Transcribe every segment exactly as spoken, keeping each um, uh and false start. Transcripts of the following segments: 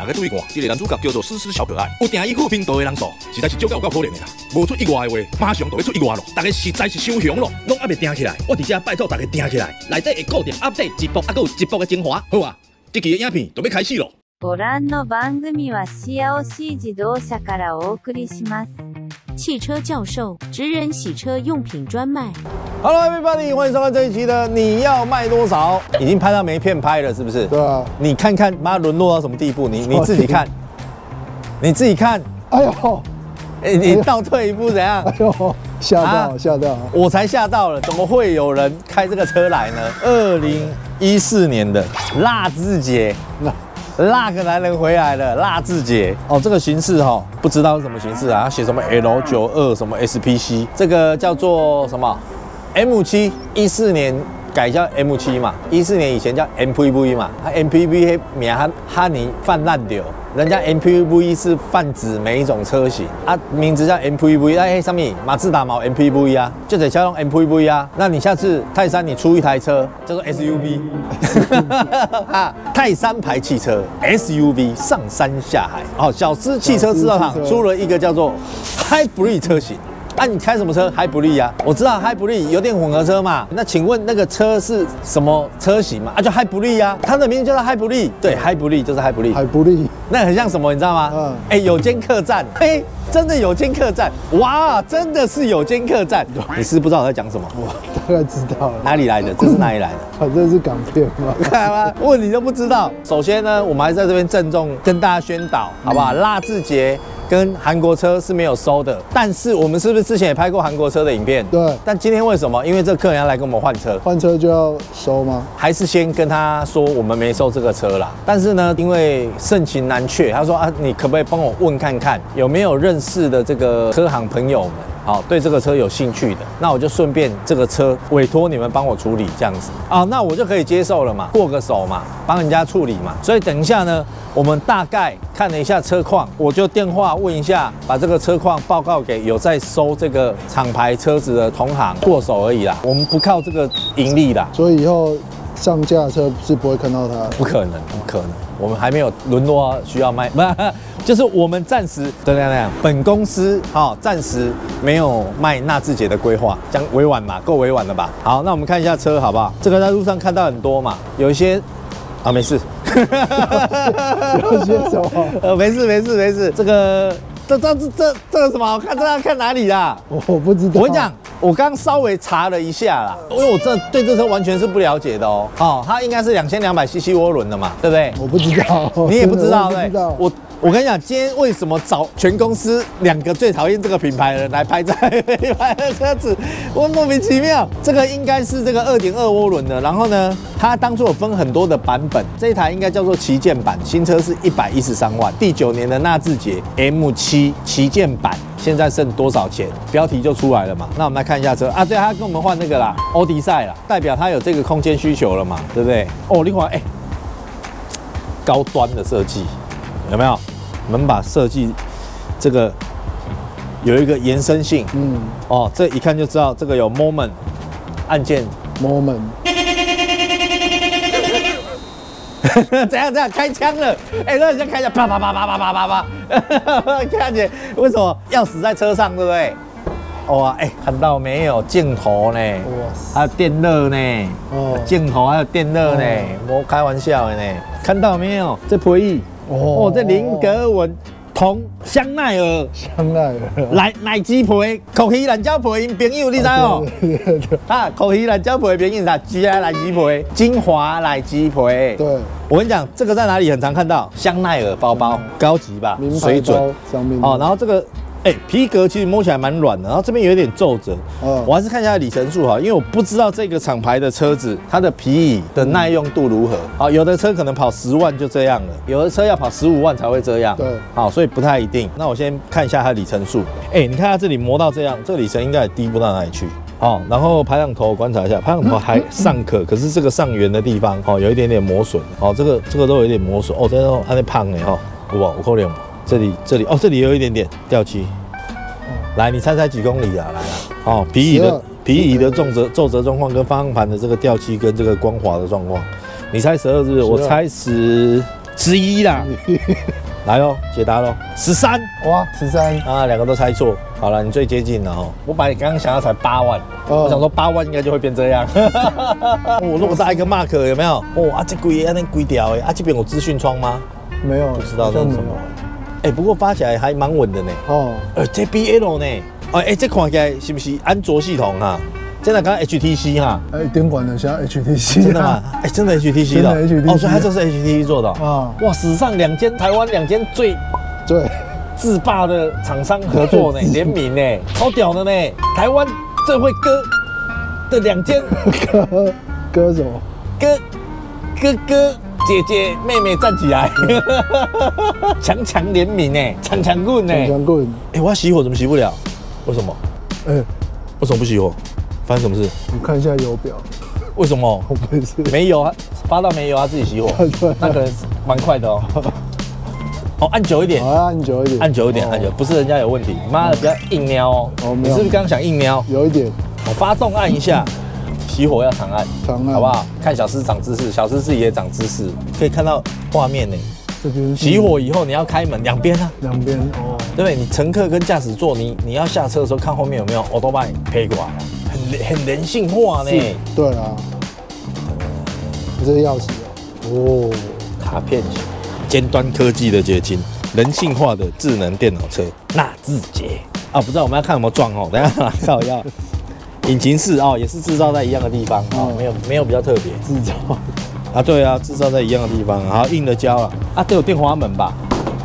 大家注意看，这个男主角叫做思思小可爱，有订伊好频道的人数，实在是少到有够可怜的啦。无出意外的话，马上就要出意外咯。大家实在是伤凶咯，拢还未订起来，我伫这拜托大家订起来，内底会固定 update 直播，还有直播的精华。好啊，这期的影片就要开始咯。 ご覧の番組はシアオシ自動車からお送りします。 汽车教授，职人洗车用品专卖。 Hello everybody， 欢迎收看这一期的你要卖多少？已经拍到没片拍了，是不是？ 对啊。 你看看，妈沦落到什么地步？你你自己看，你自己看。 哎呦， 哎，你倒退一步怎样？ 哎呦，吓到吓到！ 我才吓到了，怎么会有人开这个车来呢？二零一四年的辣字节。那个男人回来了，辣字节哦，这个形式哈、哦，不知道是什么形式啊？写什么 L 九二什么 S P C， 这个叫做什么 M 七， 一四年改叫 M 七 嘛，一四年以前叫 M P V 嘛，它 M P V 名哈哈尼泛滥掉，人家 M P V 是泛指每一种车型啊，名字叫 M P V， 哎，上面马自达毛 M P V 啊，就得叫用 M P V 啊。那你下次泰山你出一台车叫做 S U V， 啊，泰山牌汽车 S U V 上山下海。哦，小资汽车制造厂出了一个叫做 Hybrid 车型。啊，你开什么车？ Hybrid 啊，我知道 Hybrid 油电混合车嘛。那请问那个车是什么车型嘛？啊，叫 Hybrid 啊，它的名字叫做 Hybrid。对 ，Hybrid 就是 Hybrid。Hybrid， 那很像什么，你知道吗？嗯。哎，有间客栈，嘿，真的有间客栈，哇，真的是有间客栈。你是不知道我在讲什么？ 我大概知道了。 哪里来的？这是哪里来的？ 反正是港片嘛。 看吗？问你都不知道。首先呢，我们还在这边郑重跟大家宣导，好不好？辣字节跟韩国车是没有收的，但是我们是不是之前也拍过韩国车的影片？ 对。但今天为什么？因为这个客人要来跟我们换车， 换车就要收吗？ 还是先跟他说我们没收这个车啦。但是呢，因为盛情难却，他说啊，你可不可以帮我问看看有没有认识的这个车行朋友们？好，对这个车有兴趣的，那我就顺便这个车委托你们帮我处理这样子啊，那我就可以接受了嘛，过个手嘛，帮人家处理嘛。所以等一下呢，我们大概看了一下车况，我就电话问一下，把这个车况报告给有在收这个厂牌车子的同行，过手而已啦，我们不靠这个盈利啦。 所以以后上架车是不会看到它， 不可能，不可能。我们还没有沦落需要卖，不，就是我们暂时对那样，本公司好暂时没有卖纳智捷的规划，这样委婉嘛，够委婉了吧？好，那我们看一下车好不好？这个在路上看到很多嘛，有一些啊，没事， 有些什么？ 呃，没事没事没事，这个这这这这这个什么好看？这要看哪里啦？ 我不知道。 我跟你讲。我刚稍微查了一下啦，因为我这对这车完全是不了解的哦。哦，它应该是两千两百 C C 涡轮的嘛，对不对？ 我不知道， 你也不知道， 对？ 我我跟你讲，今天为什么找全公司两个最讨厌这个品牌的人来拍这品牌的车子，我莫名其妙。这个应该是这个 二点二 涡轮的，然后呢，它当初有分很多的版本，这一台应该叫做旗舰版，新车是一百一十三万，第九年的纳智捷 M 七 旗舰版。现在剩多少钱？标题就出来了嘛。那我们来看一下车啊，对，他跟我们换那个啦，欧迪赛啦，代表他有这个空间需求了嘛，对不对？哦，另外，哎，高端的设计有没有？我们把设计这个有一个延伸性，嗯，哦，这一看就知道这个有 moment 按键 moment。 怎样？怎样？开枪了！哎、欸，那人家开枪，啪啪啪啪啪啪啪啪，看见为什么钥匙在车上，对不对？哇，哎、欸，看到没有？镜头呢？还有电热呢？哦，镜头还有电热呢？我开玩笑的呢。看到没有？这皮椅哦，这菱格纹同香奈儿， 香奈儿奶奶鸡皮，口气蓝椒皮，因朋友你知哦？啊，口气蓝椒皮的朋友啥？鸡啊奶鸡皮，金华奶鸡皮。 对， 我跟你讲，这个在哪里很常看到？香奈儿包包，高级吧，水准上面哦。然后这个。哎，皮革其实摸起来蛮软的，然后这边有一点皱褶。哦，我还是看一下里程数哈，因为我不知道这个厂牌的车子它的皮椅的耐用度如何。好，有的车可能跑十万就这样了，有的车要跑十五万才会这样。 对， 好，所以不太一定。那我先看一下它的里程数。哎，你看它这里磨到这样，这个里程应该也低不到哪里去。哦，然后排挡头我观察一下，排挡头还尚可，可是这个上缘的地方哦有一点点磨损。哦，这个这个都有一点磨损。哦，这个还得胖哎哈，哇，我扣脸，这里这里哦这里有一点点掉漆。来，你猜猜几公里啊？来啊！哦，皮椅的皮椅的皱褶皱褶状况跟方向盘的这个掉漆跟这个光滑的状况，你猜十二是不是？我猜十十一啦。来哦，解答喽，十三哇，十三啊，两个都猜错。好了，你最接近了哦。我本来刚刚想要才八万， 哦我想说八万应该就会变这样。我如果大一个 mark 有没有？哦啊，这贵啊，那贵掉哎。啊，这边有资讯窗吗？ 没有， 不知道这是什么好像没有。 哎，不过发起来还蛮稳的呢。 哦， 呃 ，J B L 呢？哦，哎，这看起来是不是安卓系统啊？真的刚刚 H T C 哈。 哎，电管的像 H T C 真的吗？哎，真的 H T C 的哦。 真的 H T C 哦，所以它这是 H T C 做的哦。 啊， 哇，史上两间台湾两间最对， 制霸的厂商合作呢，联名呢，超屌的呢！台湾最会歌的两间歌歌手， 哥哥哥姐姐妹妹站起来，强强联名呢，强强棍呢。 长枪棍， 哎，我要熄火怎么熄不了？为什么？ 哎， 为什么不熄火？发生什么事？ 你看一下油表， 为什么？ 我不是， 没油啊，发到没油，它自己熄火， 对那可能蛮快的哦。哦，按久一点好，按久一点， 按久一点，按久，不是人家有问题，妈的，不要硬瞄哦。 哦没有你是不是刚刚想硬瞄？ 有一点我发动按一下，熄火要长按， 长按， 好不？好？看小师长知识，小师自己也长知识，可以看到画面呢。 这边是熄火以后你要开门，两边啊， 两边哦， 对不对？你乘客跟驾驶座，你你要下车的时候看后面有没有 auto bike 飞过来啊，很很人性化呢。 是，对啊，这是钥匙哦， 哦，卡片型，尖端科技的结晶，人性化的智能电脑车，纳智捷啊，不知道我们要看有没有撞哦，等一下靠要。引擎室哦，也是制造在一样的地方哦，没有没有比较特别制造， 啊，对啊，制造在一样的地方，好硬的胶啊，啊都有电滑门吧？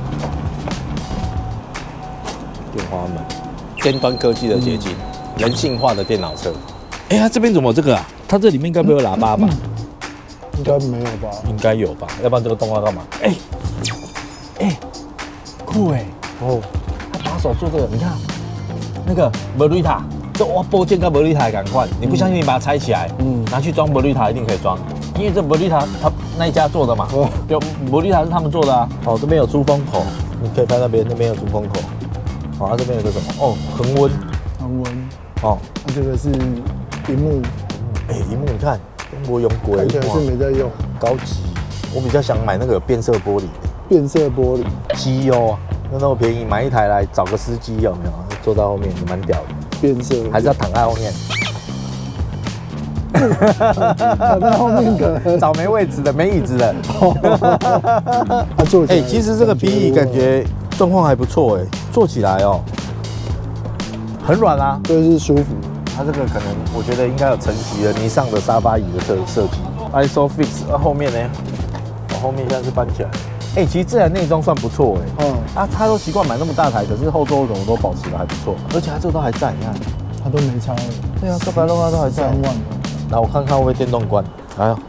电滑门，尖端科技的结晶，人性化的电脑车。哎，它这边怎么有这个啊？它这里面应该不会有喇叭吧？ 应该没有吧？ 应该有吧，要不然这个动画干嘛？哎、哎、酷哎、哦，他把手做这个，你看那个摩瑞塔，这哇波剑跟摩瑞塔赶快，你不相信你把它拆起来，嗯，拿去装摩瑞塔一定可以装，因为这摩瑞塔他那一家做的嘛， 哦有摩瑞塔是他们做的啊。哦，这边有出风口，你可以拍那边，那边有出风口。好、哦，它这边有个什么？哦，恒温， 恒温， 哦， 那这个是荧幕， 哎、荧幕你看，中国用过， 看起来是没在用， 高级。我比较想买那个有变色玻璃的。 变色玻璃， 机油啊，又那么便宜，买一台来找个司机有没有？坐到后面也蛮屌的， 变色， 还是要躺在后面。 躺在后面可能找没位置的，没椅子的。 他坐起来， 哎，其实这个 B E 感觉状况还不错哎，坐起来哦，很软啊。 对是舒服， 它这个可能我觉得应该有承袭了尼桑的沙发椅的设设计。ISOFIX 啊，后面呢？我后面现在是搬起来。哎，其实这台内装算不错哎。 嗯， 啊，他都习惯买那么大台，可是后座怎么都保持的还不错，而且它这个都还在，你看。 他都没拆， 对啊，这白龙啊都还在。 三万， 来，我看看会不会电动关。来啊！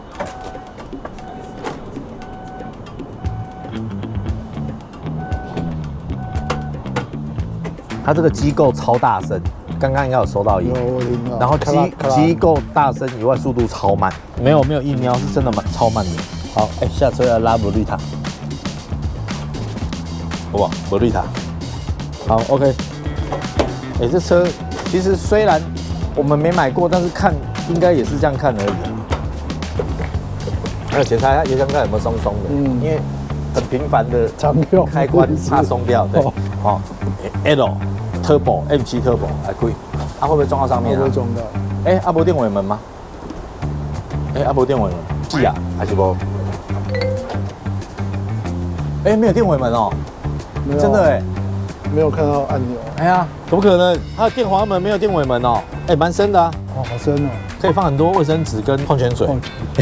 它这个机构超大声，刚刚应该有收到音有。我听到， 然后咔啦机咔啦机构大声以外，速度超慢。没有没有硬瞄，是真的慢超慢的。好，哎、下车要拉博瑞塔。哇，博瑞塔。好 ，OK。哎、这车其实虽然我们没买过，但是看应该也是这样看而已。还有检查一下油箱盖有没有松松的， 嗯因为很频繁的常用开关怕松掉。对， 哦哦 ，L Turbo M 七 Turbo 还可以，它、会不会撞到上面啊会不会？撞到？ 哎，阿伯电尾门吗？哎，阿伯电尾门，是啊，还是不？哎，没有电尾门哦， 没有真的哎， 没有看到按钮， 哎呀，怎么可能？它的电滑门没有电尾门哦，哎，蛮深的啊， 哦，好深哦， 可以放很多卫生纸跟矿泉水。 哦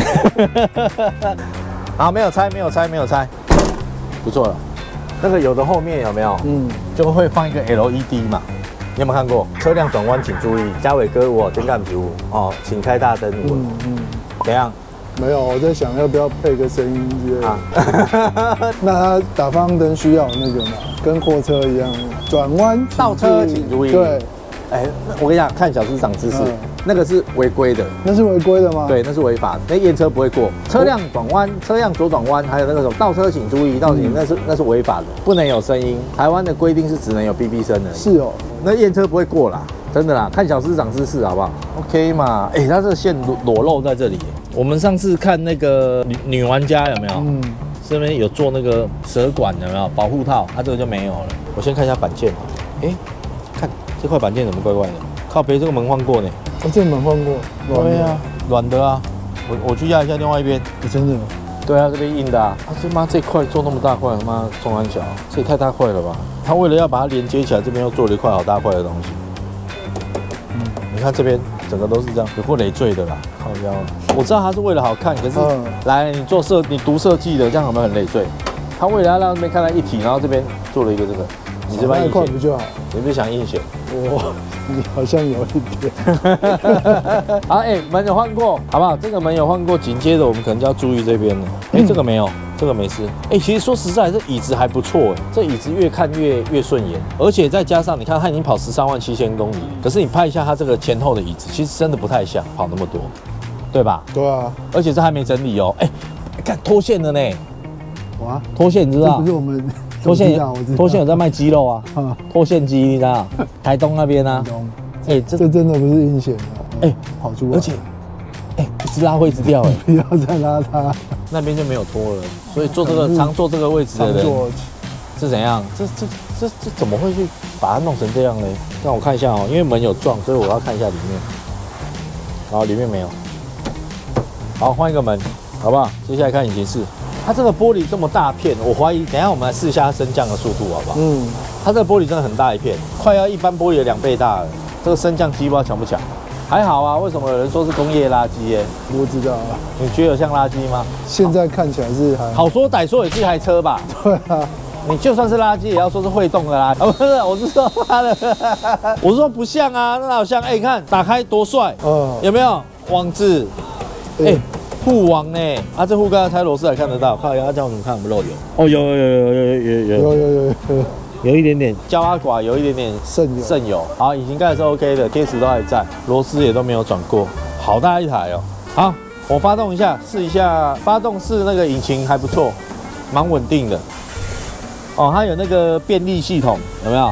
好，没有拆，没有拆，没有拆，不错了。那个有的后面有没有？ 嗯， 就会放一个 L E D 嘛。你有没有看过？车辆转弯请注意，嘉伟哥我真干皮哦，请开大灯。 嗯嗯， 怎样？ 没有，我在想要不要配个声音之类的。 啊那它打方向灯需要有那个嘛，跟货车一样，转弯倒车请注意对， 哎，那我跟你讲，看小师长知识嗯， 那个是违规的， 那是违规的吗？， 对，那是违法的，那验车不会过。车辆转弯、车辆左转弯，还有那个什么倒车请注意，倒行嗯那是那是违法的，不能有声音。台湾的规定是只能有 B B 声的， 是哦， 那验车不会过啦，真的啦。看小师长知识好不好 ？OK 嘛，哎，它这个线裸裸露在这里。我们上次看那个女女玩家有没有？ 嗯， 这边有做那个蛇管有没有保护套？它、啊、这个就没有了。我先看一下板件，哎、欸，看这块板件怎么怪怪的？靠北，这个门换过呢。 我、哦、这个门换过， 对啊，软的啊。我我去压一下另外一边。 欸、真的？ 对啊，这边硬的啊。啊，这妈这块做那么大块，他妈中安小，这也太大块了吧？他为了要把它连接起来，这边又做了一块好大块的东西。嗯，你看这边整个都是这样，有过累赘的啦。靠腰，我知道它是为了好看，可是、嗯、来你做设，你读设计的，这样有没有很累赘？他为了要让这边看到一体，然后这边做了一个这个，你这边硬块不就好？ 你不是想硬选？ 我你好像有一点。 好，哎、欸，门有换过，好不好？这个门有换过，紧接着我们可能就要注意这边了。哎、欸，这个没有，这个没事。哎、欸，其实说实在，这椅子还不错，哎，这椅子越看越越顺眼，而且再加上你看，它已经跑十三万七千公里，可是你拍一下它这个前后的椅子，其实真的不太像跑那么多，对吧？ 对啊。 而且这还没整理哦，哎、欸，看脱线了呢。 哇， 脱线你知道？ 这不是我们脱线，脱线有在卖鸡肉啊，脱线鸡你知道？台东那边啊。 哎、欸，这这真的不是阴险的，哎、欸，跑出来， 而且，哎、欸，一直拉会一直掉，哎， 不要再拉它， 那边就没有拖了。所以坐这个常坐这个位置的人是怎样？这这这这怎么会去把它弄成这样呢？让我看一下哦，因为门有撞，所以我要看一下里面。好，里面没有。好，换一个门，好不好？接下来看引擎室，它这个玻璃这么大片，我怀疑等一下我们来试一下它升降的速度，好不好？嗯，它这个玻璃真的很大一片，快要一般玻璃的两倍大了。这个升降机不知道强不强？还好啊。为什么有人说是工业垃圾耶？ 我不知道啊。 你觉得有像垃圾吗？ 现在看起来是还好说歹说也是一台车吧？ 对啊。 你就算是垃圾，也要说是会动的垃圾。啊，不是，我是说它的，我是说不像啊，那好像。哎、欸，看打开多帅，嗯，有没有网子？哎、欸，护网呢？啊，这护刚才拆螺丝还看得到。靠，要这样怎么看有没有漏油？哦，有有有有有有有有有有有。 有一点点胶阿寡，有一点点渗油， 渗油。好，引擎盖是 OK 的，贴齿都还在，螺丝也都没有转过，好大一台哦。好，我发动一下，试一下，发动式那个引擎还不错，蛮稳定的。哦，它有那个便利系统，有没有？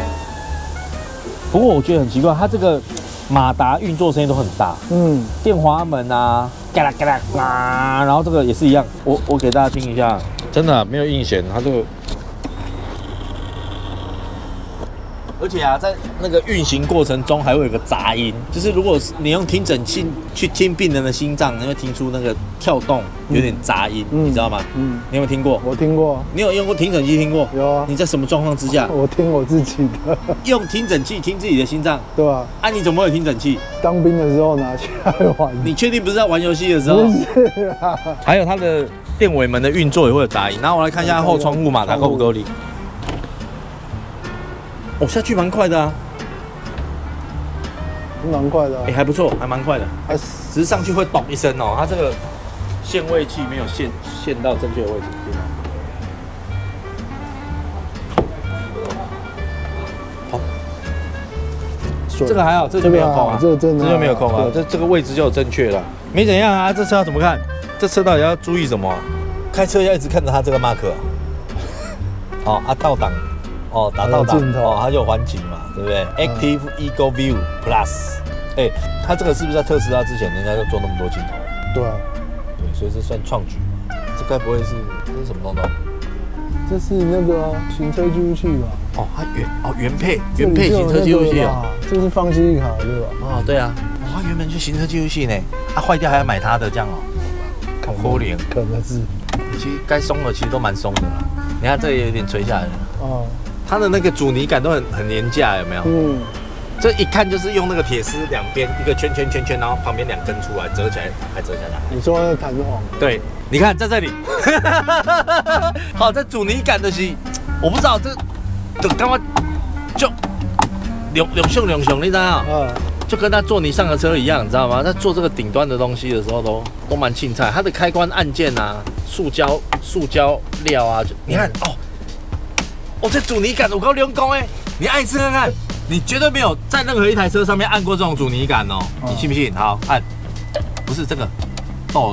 不过我觉得很奇怪，它这个马达运作声音都很大，嗯，电滑门啊，嘎啦嘎啦啊，然后这个也是一样，我我给大家听一下，真的、啊、没有硬弦，它这个。而且啊，在那个运行过程中还会有个杂音，就是如果你用听诊器去听病人的心脏，你会听出那个跳动有点杂音，嗯、你知道吗？嗯，你有没有听过？ 我听过。 你有用过听诊器听过？ 有啊。 你在什么状况之下？ 我听我自己的。 用听诊器听自己的心脏？ 对啊。 啊，你怎么会有听诊器？ 当兵的时候拿起来玩。 你确定不是在玩游戏的时候？ 不是啊。 还有它的电尾门的运作也会有杂音。然后我来看一下后窗户马达够不够力。哦，下去蛮快的啊。 蛮快的、啊， 哎、欸，还不错，还蛮快的。哎，只是上去会咚一声哦，它这个限位器没有限限到正确的位置。好，这个还好，这就没有空啊， 这个真的， 这就没有空啊，这这个位置就有正确了。没怎样啊，这车要怎么看？这车到底要注意什么、啊？开车要一直看着它这个 mark。哦啊，倒档。哦，打倒档哦，它就有环景嘛，对不对、嗯、？Active Eco View Plus， 哎、欸，它这个是不是在特斯拉之前人家就做那么多镜头？ 对啊， 对，所以这算创举嘛？这该不会是这是什么东东？ 这是那个行车记录器吧？ 哦，它原哦原配原配行车记录器哦， 这是放记忆卡对吧？ 哦，对啊，哦，它原本就行车记录器呢，啊坏掉还要买它的这样哦，好可怜， 可能是， 其实该松的其实都蛮松的啦，你看这也有点垂下来了，哦。它的那个阻尼感都很很廉价，有没有？嗯，这一看就是用那个铁丝两边一个圈圈圈圈，然后旁边两根出来折起来，还折下来。 你说那个弹簧？ 对，你看在这里，好，这阻尼感的是，我不知道这，这干嘛就两两熊两熊，你知道吗？嗯，就跟他坐你上的车一样，你知道吗？他做这个顶端的东西的时候都都蛮青菜，它的开关按键啊，塑胶塑胶料啊，就你看哦。哦，这阻尼感我够用功哎！你按一次看看，你绝对没有在任何一台车上面按过这种阻尼感哦，你信不信？好，按，不是这个，哦，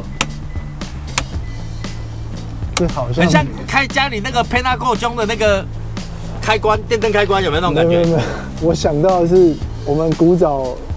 这好像很像开家里那个 Panaco 中的那个开关，电灯开关，有没有那种感觉？ 没有没有，我想到的是我们古早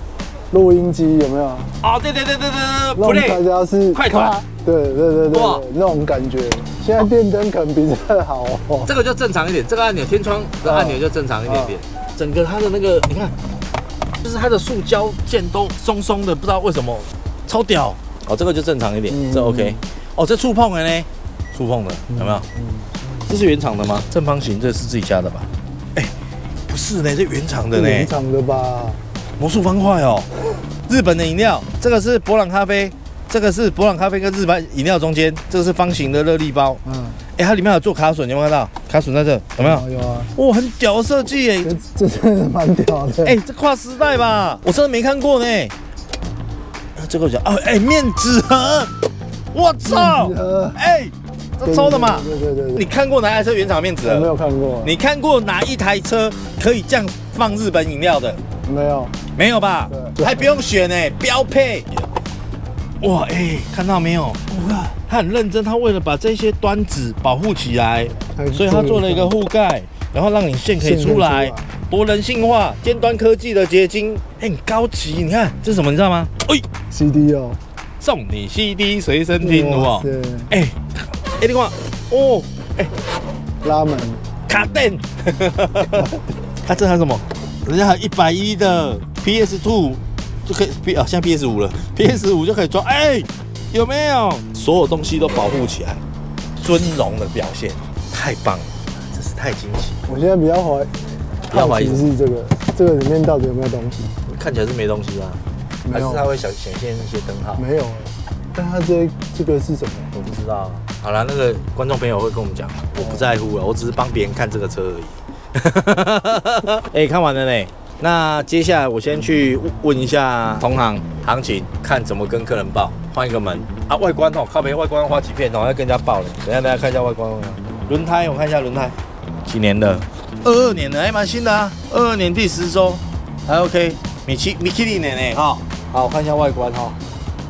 录音机有没有？ 哦，对对对对对那对种大家是快转， 对对对对哇对，那种感觉。现在电灯可能比这个好哦。 这个就正常一点，这个按钮天窗的按钮就正常一点点。整个它的那个，你看，就是它的塑胶件都松松的，不知道为什么，超屌。哦，这个就正常一点， 嗯这 OK。哦，这触碰的呢？触碰的有没有？这是原厂的吗？正方形，这是自己加的吧？哎，不是呢，这原厂的呢。 原厂的吧？ 魔术方块哦，日本的饮料，这个是伯朗咖啡，这个是伯朗咖啡跟日本饮料中间，这个是方形的热力包。嗯，哎，它里面有做卡榫，你有没有看到？卡榫在这，有没有？ 有啊。 哇，很屌的设计耶！ 这真的蛮屌的。 哎，这跨时代吧？我真的没看过呢。这个讲啊，哎，面纸盒，我操！哎。这抽的嘛？ 对对对对。 你看过哪台车原厂面纸盒？ 我没有看过。 你看过哪一台车可以这样放日本饮料的？ 没有。 没有吧？对。还不用选呢，标配。哇，哎，看到没有？哇，他很认真，他为了把这些端子保护起来，所以他做了一个护盖，然后让你线可以出来，多人性化，尖端科技的结晶，哎，很高级。你看这是什么？你知道吗？哎 ，C D 哦。 送你 C D 随身听，哇！哎。哎，你看，哦，哎， 拉门卡电，它这还有什么？人家还有一百一的 P S 二 就可以 P 啊，现在 P S 五了 ，P S 五就可以装。哎，有没有？所有东西都保护起来，尊荣的表现，太棒了，真是太惊喜。 我现在比较怀， 比较怀疑是这个，这个里面到底有没有东西？ 看起来是没东西啊，还是它会显显现一些灯号？ 没有。但它这这个是什么？ 我不知道。好了，那个观众朋友会跟我们讲，我不在乎了，我只是帮别人看这个车而已。哎，看完了呢。那接下来我先去问一下同行行情，看怎么跟客人报。换一个门啊，外观哦，靠北外观花几片哦，要跟人家报了。等一下大家看一下外观。轮胎我看一下轮胎，几年的？二二年的，还蛮新的啊。二二年第十周，还 OK。米其米其林的呢，哈。好，我看一下外观哈。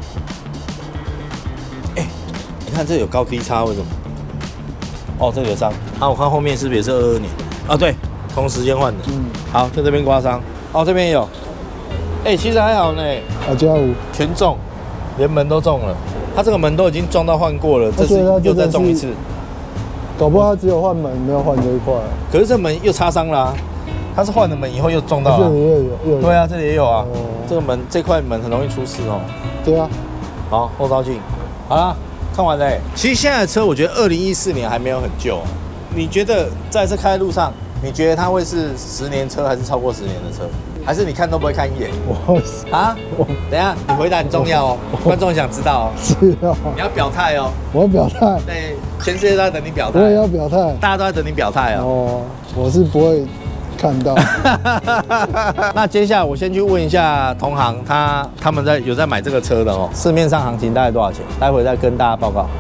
你看这有高低差，为什么？哦，这个有伤。啊，我看后面是不是也是二二年？啊，对，同时间换的。嗯。好，在这边刮伤。哦，这边也有。哎、欸，其实还好呢。 啊，加五。 全中，连门都中了。它这个门都已经撞到换过了，这次又再中一次。 搞不好它只有换门，没有换这一块。 可是这门又擦伤了、啊。它是换了门以后又撞到了、啊。 这里也有。 对啊，这里也有啊。哦、这个门这块门很容易出事哦。 对啊。 好，后照镜。好了。看完嘞，其实现在的车，我觉得二零一四年还没有很旧。你觉得在这开的路上，你觉得它会是十年车还是超过十年的车？还是你看都不会看一眼？ 我啊，等一下你回答很重要哦，观众想知道哦。 是哦， 你要表态哦。 我要表态。 对，全世界都在等你表态。 我也要表态。 大家都在等你表态哦。 哦，我是不会看到。 那接下来我先去问一下同行，他他们在有在买这个车的哦，市面上行情大概多少钱？待会再跟大家报告。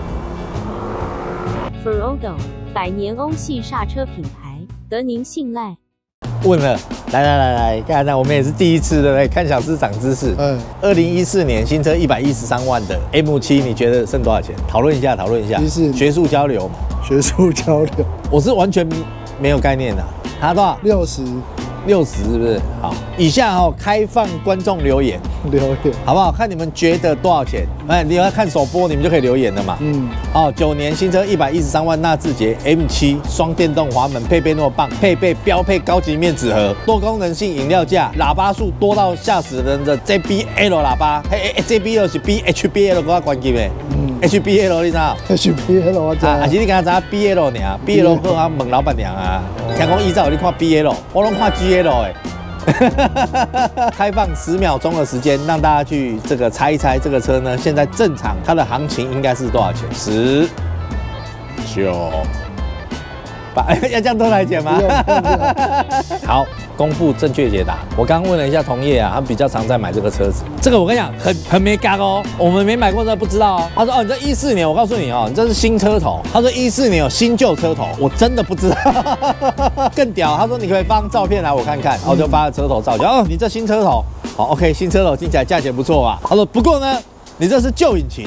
Ferodo 百年欧系刹车品牌，得您信赖。 问了，来来来来，看看我们也是第一次对不对？看小市长知识。嗯。二零一四年新车一百一十三万的 M 七，你觉得剩多少钱？讨论一下，讨论一下。学术交流嘛。 学术交流。 我是完全没有概念的。它多少？ 六十。 六十是不是？好，以下哦开放观众留言， 留言好不好？看你们觉得多少钱？哎，你要看首播，你们就可以留言了嘛。嗯，哦，九年新车一百一十三万纳智捷 M 七双电动滑门，配备那么棒，配备标配高级面纸盒，多功能性饮料架，喇叭数多到吓死人的 J B L 喇叭，嘿 ，J B L 是比 H B L 更加关键的。嗯 ，H B L 你知道 ？H B L 我知道。 啊，还是你刚才知 B L 呢 ？B L 好啊，问老板娘啊。听讲依照你看 B L， 我拢看 G L 哎。开放十秒钟的时间，让大家去这个猜一猜这个车呢，现在正常它的行情应该是多少钱？十、九、八，要这样都来讲吗？好，公布正确解答。我刚问了一下同业啊，他们比较常在买这个车子。这个我跟你讲，很很没嘎哦，我们没买过，这不知道哦。他说哦，你这一四年，我告诉你哦，你这是新车头。他说一四年有新旧车头，我真的不知道。更屌，他说你可以放照片来我看看，然后就发了车头照，就哦，你这新车头，好 OK， 新车头听起来价钱不错吧？他说不过呢，你这是旧引擎。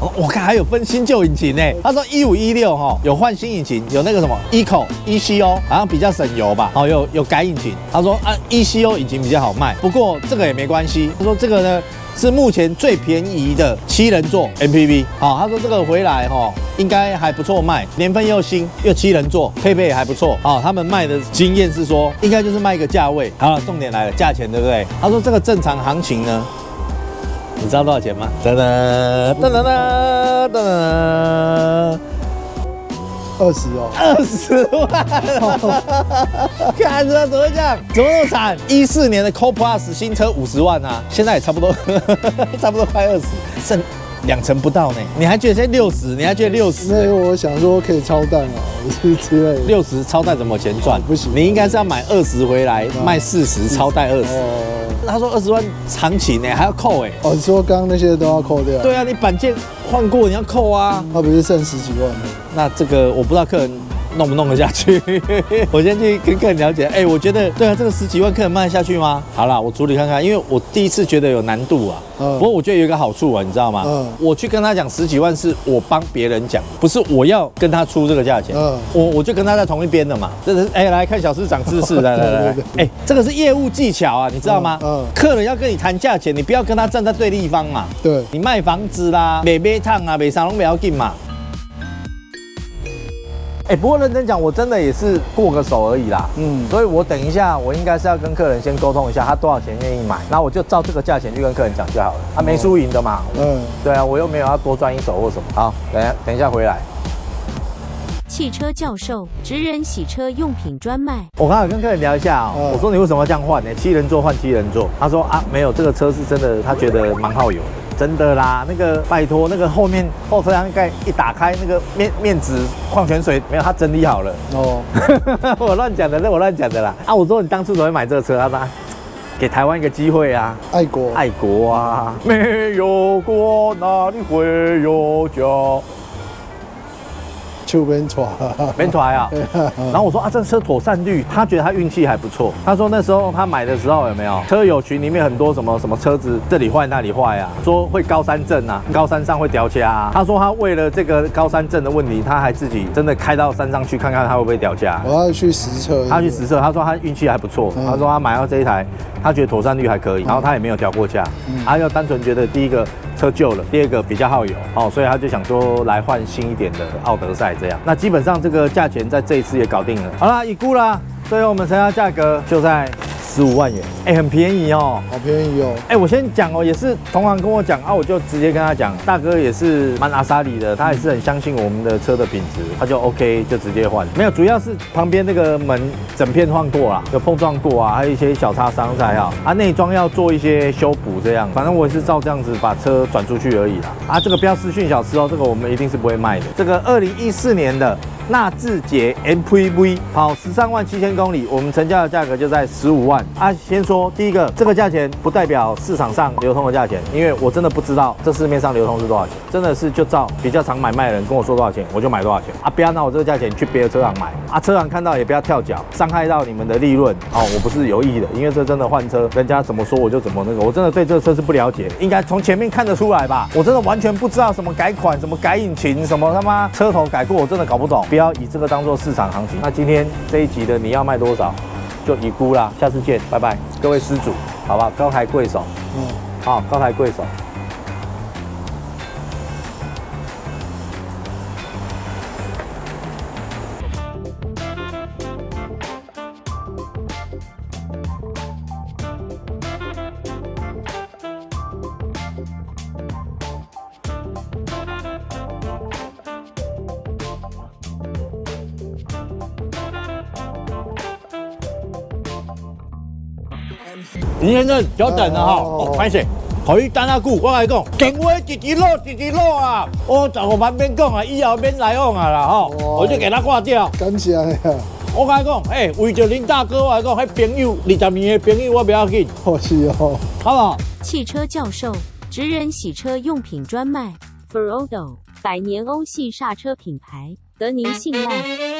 哦，我看还有分新旧引擎呢。他说一五一六哈有换新引擎，有那个什么 Eco E C O， 好像比较省油吧。哦，有有改引擎。他说啊 E C O 引擎比较好卖，不过这个也没关系。他说这个呢是目前最便宜的七人座 M P V。好，他说这个回来哈应该还不错卖，年份又新又七人座，配备也还不错。好，他们卖的经验是说应该就是卖一个价位。好了，重点来了，价钱对不对？他说这个正常行情呢。你知道多少钱吗？噔噔噔噔噔噔噔， 二十哦， 二十万！看着怎么会这样？怎么那么惨？一四年的 Co Plus 新车五十万啊，现在也差不多，差不多快二十，剩两成不到呢。你还觉得现在六十？你还觉得六十？ 那我想说可以超淡啊，是之类的。 六十超贷怎么钱赚？ 不行， 你应该是要买二十回来卖四十，超贷二十。 哦。 他说二十万行情呢，还要扣哎。 哦，你说刚刚那些都要扣掉？ 对啊，你板件换过你要扣啊。 他不是剩十几万吗？ 那这个我不知道客人弄不弄得下去。我先去跟客人了解。哎、欸，我觉得对啊，这个十几万客人卖得下去吗？好啦，我处理看看，因为我第一次觉得有难度啊。嗯。不过我觉得有一个好处啊，你知道吗？嗯。我去跟他讲十几万是我帮别人讲，不是我要跟他出这个价钱。嗯。我我就跟他在同一边的嘛。这是哎、欸，来看小市长知识，来来来来。哎、欸，这个是业务技巧啊，你知道吗？嗯。嗯客人要跟你谈价钱，你不要跟他站在对立方嘛。 对。你卖房子啦，卖买烫啊，卖啥拢不要紧嘛。哎、欸，不过认真讲，我真的也是过个手而已啦。嗯，所以我等一下，我应该是要跟客人先沟通一下，他多少钱愿意买，然后我就照这个价钱去跟客人讲就好了。他、啊、没输赢的嘛。嗯，对啊，我又没有要多赚一手或什么。好，等一下等一下回来。 汽车教授，职人洗车用品专卖。 我刚才跟客人聊一下哦，嗯、我说你为什么要这样换呢？七人座换七人座，他说啊，没有，这个车是真的，他觉得蛮耗油的。真的啦，那个拜托，那个后面后车厢盖一打开，那个面面纸矿泉水没有，他整理好了。哦，我乱讲的，那我乱讲的啦。啊，我说你当初怎么会买这个车？他说给台湾一个机会啊， 爱国， 爱国啊，没有国哪里会有家？ 就边抓， 边抓啊！然后我说啊，这车妥善率，他觉得他运气还不错。他说那时候他买的时候有没有车友群里面很多什么什么车子这里坏那里坏啊，说会高山症啊，高山上会掉价啊。他说他为了这个高山症的问题，他还自己真的开到山上去看看他会不会掉价。 我要去实测， 他去实测，他说他运气还不错。嗯、他说他买到这一台，他觉得妥善率还可以，然后他也没有掉过价。嗯、他就单纯觉得第一个车旧了，第二个比较耗油哦，所以他就想说来换新一点的奥德赛这样。那基本上这个价钱在这一次也搞定了。好啦，已估啦，最后我们成交价格就在十五万元，哎、欸，很便宜哦， 好便宜哦。 哎、欸，我先讲哦，也是同行跟我讲啊，我就直接跟他讲，大哥也是蛮阿莎里的，他也是很相信我们的车的品质，他就 OK 就直接换。没有，主要是旁边那个门整片换过啦，有碰撞过啊，还有一些小擦伤才好。啊，内装要做一些修补这样，反正我也是照这样子把车转出去而已啦。啊，这个不要私讯小吃哦，这个我们一定是不会卖的。这个二零一四年的纳智捷 M P V 跑十三万七千公里，我们成交的价格就在十五万。啊，先说第一个，这个价钱不代表市场上流通的价钱，因为我真的不知道这市面上流通是多少钱，真的是就照比较常买卖的人跟我说多少钱，我就买多少钱啊！不要拿我这个价钱去别的车行买啊，车行看到也不要跳脚，伤害到你们的利润哦。我不是有意的，因为这真的换车，人家怎么说我就怎么那个，我真的对这个车是不了解，应该从前面看得出来吧？我真的完全不知道什么改款、什么改引擎、什么他妈车头改过，我真的搞不懂。不要以这个当做市场行情。那今天这一集的你要卖多少？就已估啦，下次见，拜拜，各位施主，好吧，高抬贵手，嗯，好，高抬贵手。林先生，久等了哈，哦，歹势，互你等下久，我甲你讲，电话一直落，一直落啊！我十号万免讲啊，以后免来往啊啦吼，我就给他挂掉。 感谢你啊！ 我甲你讲，哎，为着林大哥，我来讲，迄朋友二十年的朋友，我不要紧。 好是哦， 好不好？ 汽车教授，职人洗车用品专卖 ，Ferodo 百年欧系刹车品牌，得您信赖。